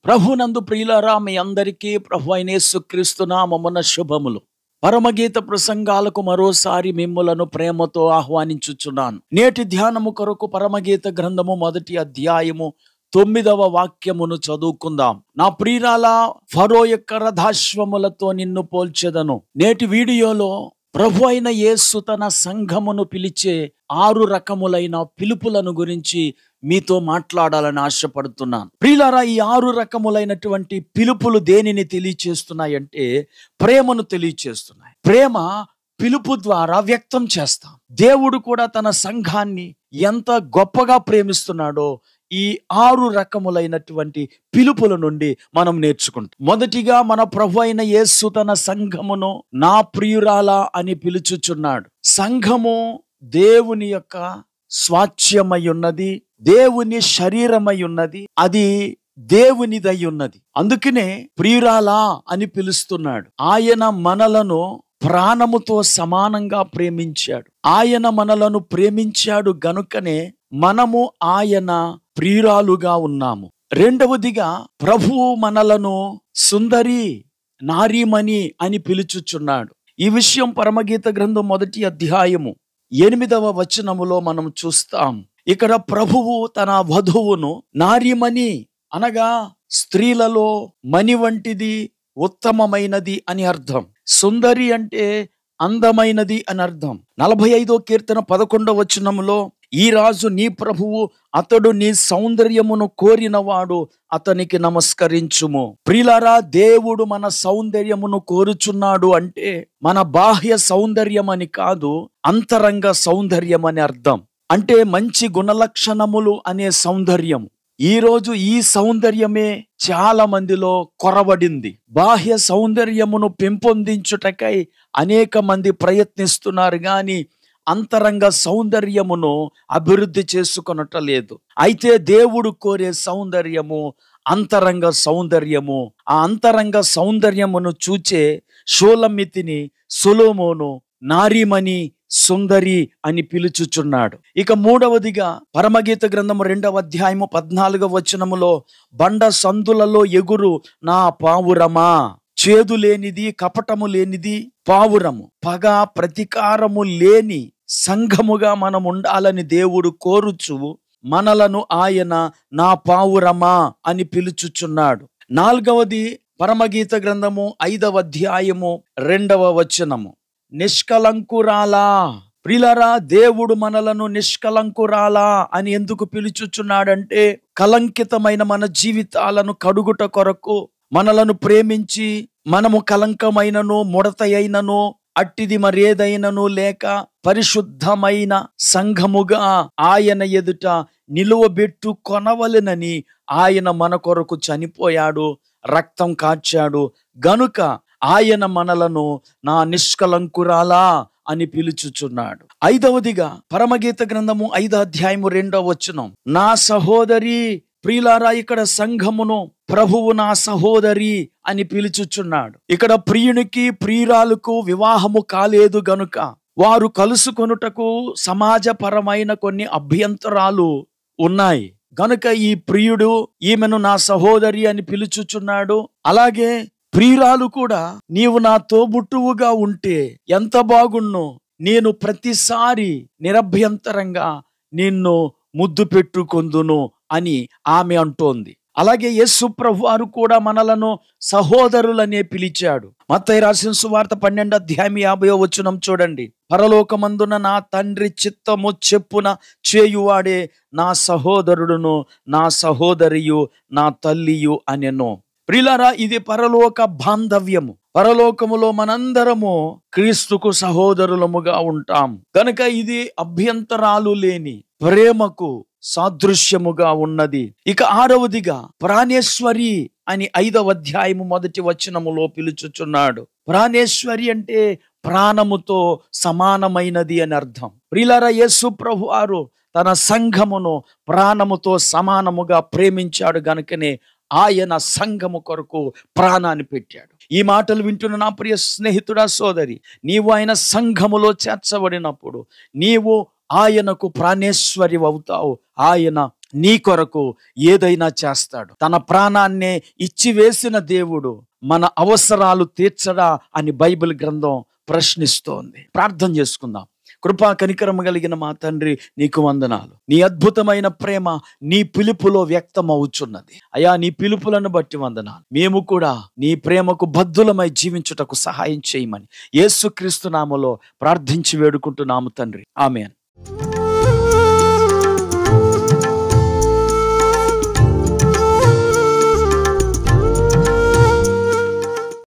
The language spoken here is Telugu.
ప్రభునందు ప్రియులారా, మీ అందరికీ ప్రభు అయిన యేసుక్రీస్తు నామమున శుభములు. పరమగీత ప్రసంగాలకు మరోసారి మిమ్ములను ప్రేమతో ఆహ్వానించుచున్నాను. నేటి ధ్యానము కొరకు పరమగీత గ్రంథము 1వ అధ్యాయము 9వ వాక్యమును చదువుకుందాం. నా ప్రియురాల, ఫరో యొక్క రథాశ్వములతో నిన్ను పోల్చెదను. నేటి వీడియోలో ప్రభు అయిన యేసు తన సంఘమును పిలిచే 6 రకములైన పిలుపులను గురించి మీతో మాట్లాడాలని ఆశపడుతున్నాను. ప్రియులారా, ఈ 6 రకములైనటువంటి పిలుపులు దేనిని తెలియచేస్తున్నాయంటే ప్రేమను తెలియచేస్తున్నాయి. ప్రేమ పిలుపు ద్వారా వ్యక్తం చేస్తాం. దేవుడు కూడా తన సంఘాన్ని ఎంత గొప్పగా ప్రేమిస్తున్నాడో ఈ 6 రకములైనటువంటి పిలుపుల నుండి మనం నేర్చుకుంటాం. మొదటిగా మన ప్రభు అయిన యేసు తన సంఘమును నా ప్రియురాల అని పిలుచుచున్నాడు. సంఘము దేవుని యొక్క స్వాచ్యమై ఉన్నది, దేవుని శరీరమై ఉన్నది, అది దేవునిదై ఉన్నది. అందుకనే ప్రియురాలా అని పిలుస్తున్నాడు. ఆయన మనలను ప్రాణముతో సమానంగా ప్రేమించాడు. ఆయన మనలను ప్రేమించాడు గనుకనే మనము ఆయన ప్రియురాలుగా ఉన్నాము. రెండవదిగా ప్రభువు మనలను సుందరి, నారీమణి అని పిలుచుచున్నాడు. ఈ విషయం పరమగీత గ్రంథం 1వ అధ్యాయము 8వ వచనములో మనం చూస్తాం. ఇక్కడ ప్రభువు తన వధువును నారీమణి అనగా స్త్రీలలో మణి వంటిది, ఉత్తమమైనది అని అర్థం. సుందరి అంటే అందమైనది అని అర్థం. 45వ కీర్తన 11వ వచనములో ఈ రాజు నీ ప్రభువు, అతడు నీ సౌందర్యమును కోరినవాడు, అతనికి నమస్కరించుము. ప్రియులారా, దేవుడు మన సౌందర్యమును కోరుచున్నాడు అంటే మన బాహ్య సౌందర్యం అని కాదు, అంతరంగ సౌందర్యం అని అర్థం. అంటే మంచి గుణలక్షణములు అనే సౌందర్యం. ఈరోజు ఈ సౌందర్యమే చాలా మందిలో కొరవడింది. బాహ్య సౌందర్యమును పెంపొందించుటకై అనేక మంది ప్రయత్నిస్తున్నారు గాని అంతరంగ సౌందర్యమును అభివృద్ధి చేసుకొనటలేదు. అయితే దేవుడు కోరే సౌందర్యము అంతరంగ సౌందర్యము. ఆ అంతరంగ సౌందర్యమును చూచే షూలమ్మితిని సొలొమోను నారీమణి, సుందరి అని పిలుచుచున్నాడు. ఇక మూడవదిగా పరమగీత గ్రంథము 2వ అధ్యాయము 14వ వచనములో బండ సందులలో ఎగురు నా పావురమా, చేదు లేనిది, కపటము లేనిది పావురము, పగ ప్రతీకారము లేని సంఘముగా మనం ఉండాలని దేవుడు కోరుచు మనలను ఆయన నా పావురమా అని పిలుచుచున్నాడు. 4వది పరమగీత గ్రంథము 5వ అధ్యాయము 2వ వచనము నిష్కలంకురాలా. ప్రియులారా, దేవుడు మనలను నిష్కలంకురాలా అని ఎందుకు పిలుచుచున్నాడంటే కలంకితమైన మన జీవితాలను కడుగుట కొరకు, మనలను ప్రేమించి మనము కలంకమైనను ముడత అయినను అట్టిది మరేదైనను లేక పరిశుద్ధమైన సంఘముగా ఆయన ఎదుట నిలువబెట్టు కొనవలెనని ఆయన మన కొరకు చనిపోయాడు, రక్తం కార్చాడు గనుక ఆయన మనలను నా నిష్కలంకురాలా అని పిలుచుచున్నాడు. 5వదిగా పరమగీత గ్రంథము 5వ అధ్యాయము 2వ వచనం నా సహోదరి. ప్రియులారా, ఇక్కడ సంఘమును ప్రభువు నా సహోదరి అని పిలుచుచున్నాడు. ఇక్కడ ప్రియునికి ప్రియురాలకు వివాహము కాలేదు గనుక వారు కలుసుకొనుటకు సమాజపరమైన కొన్ని అభ్యంతరాలు ఉన్నాయి గనుక ఈ ప్రియుడు ఈమెను నా సహోదరి అని పిలుచుచున్నాడు. అలాగే ప్రియురాలు కూడా నీవు నా తోబుట్టువుగా ఉంటే ఎంత బాగున్నో, నేను ప్రతిసారి నిరభ్యంతరంగా నిన్ను ముద్దు పెట్టుకొందును అని ఆమె అంటోంది. అలాగే యేసు ప్రభువారు కూడా మనలను సహోదరులనే పిలిచాడు. మత్తయి రాసిన సువార్త 12వ అధ్యాయం 50వ వచనం చూడండి. పరలోకమందున నా తండ్రి చిత్తము చెప్పున చేయువాడే నా సహోదరుడును, నా సహోదరియు, నా తల్లియు అనెను. ప్రియులారా, ఇది పరలోక బాంధవ్యము. పరలోకములో మనందరము క్రీస్తుకు సహోదరులముగా ఉంటాం కనుక ఇది అభ్యంతరాలు లేని ప్రేమకు సాదృశ్యముగా ఉన్నది. ఇక 6వదిగా ప్రాణేశ్వరి అని 5వ అధ్యాయము 1వ వచనములో పిలుచుచున్నాడు. ప్రాణేశ్వరి అంటే ప్రాణముతో సమానమైనది అని అర్థం. ప్రియులారా, యేసు ప్రభువారు తన సంఘమును ప్రాణముతో సమానముగా ప్రేమించాడు గనుకనే ఆయన సంఘము కొరకు ప్రాణాన్ని పెట్టాడు. ఈ మాటలు వింటున్న నా ప్రియ స్నేహితుడా, సోదరి, నీవు ఆయన సంఘములో చేర్చబడినప్పుడు నీవు ఆయనకు ప్రాణేశ్వరి అవుతావు, ఆయన నీ కొరకు ఏదైనా చేస్తాడు. తన ప్రాణాన్నే ఇచ్చివేసిన దేవుడు మన అవసరాలు తీర్చడా అని బైబిల్ గ్రంథం ప్రశ్నిస్తోంది. ప్రార్థన చేసుకుందాం. కృపా కనికరము కలిగిన మా తండ్రి, నీకు వందనాలు. నీ అద్భుతమైన ప్రేమ నీ పిలుపులో వ్యక్తమవుచున్నది అయ్యా. నీ పిలుపులను బట్టి వందనాలు. మేము కూడా నీ ప్రేమకు బద్ధులమై జీవించుటకు సహాయం చేయమని యేసుక్రీస్తు నామములో ప్రార్థించి వేడుకుంటున్నాము తండ్రి. ఆమేన్.